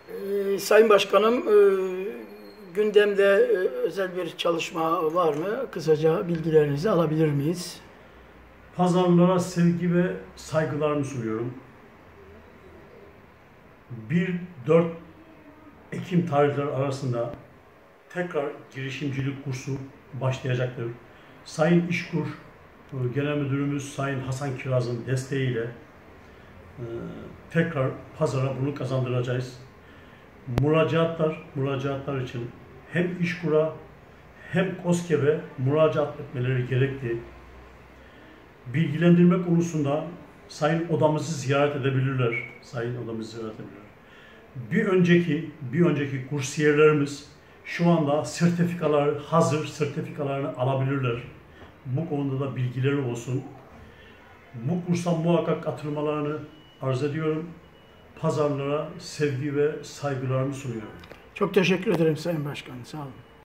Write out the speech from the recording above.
Sayın Başkanım, gündemde özel bir çalışma var mı? Kısaca bilgilerinizi alabilir miyiz? Pazarlara sevgi ve saygılarımı sunuyorum. 1-4 Ekim tarihleri arasında tekrar girişimcilik kursu başlayacaktır. Sayın İşkur Genel Müdürümüz Sayın Hasan Kiraz'ın desteğiyle tekrar pazara bunu kazandıracağız. Müracaatlar için hem İşkur'a hem KOSGEB'e müracaat etmeleri gerekli. Bilgilendirme konusunda Sayın Odamızı ziyaret edebilirler. Bir önceki kursiyerlerimiz şu anda sertifikalarını alabilirler. Bu konuda da bilgileri olsun. Bu kursa muhakkak katılmalarını arz ediyorum. Pazarlara sevgi ve saygılarımı sunuyorum. Çok teşekkür ederim Sayın Başkan. Sağ olun.